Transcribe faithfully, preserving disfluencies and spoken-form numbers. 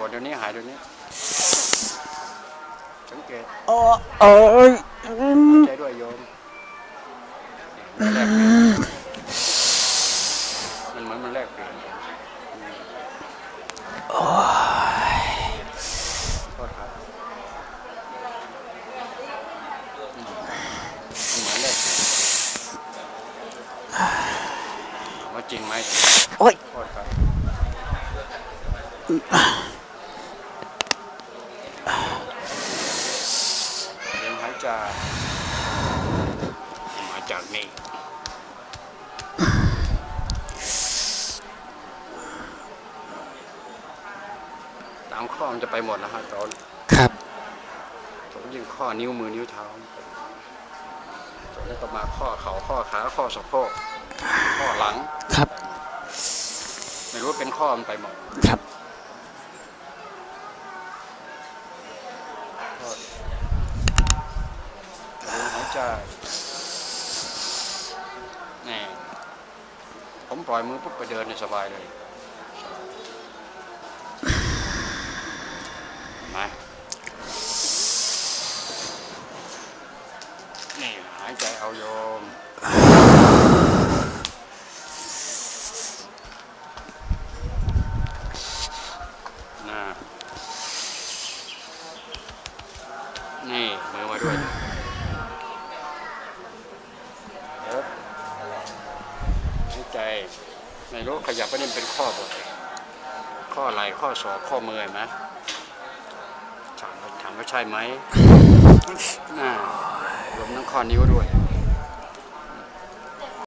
วดเดี๋ยวนี้หายเดี๋ยวนี้สังเกตโอ้เอ้ยใจด้วยโยมมันแลกเปลี่ยนมันเหมือนมันแลกเปลี่ยนโอ้ยโทษครับมันเหมือนแลกเปลี่ยนว่าจริงไหมโอ้ยโทษครับเรียนหายใจมาจากนี่ตามข้อมันจะไปหมดแล้วฮะตอนครับผมยิ่งข้อนิ้วมือนิ้วเท้าจนแล้วก็มาข้อเข่าข้อขาข้อสะโพกข้อหลังครับไม่รู้ว่าเป็นข้อมันไปหมดครับหายใจนี่ผมปล่อยมือปุ๊บไปเดินในสบายเลยมานี่หายใจเอาโยมน่ะนี่มือมาด้วยเดี๋ยวหายใจไม่รู้ขยับไปนี่เป็นข้อบ่ข้อไหล่ข้อศอกข้อมือไหมถามถามว่าใช่ไหมน่ารวมทั้งข้อนิ้วด้วย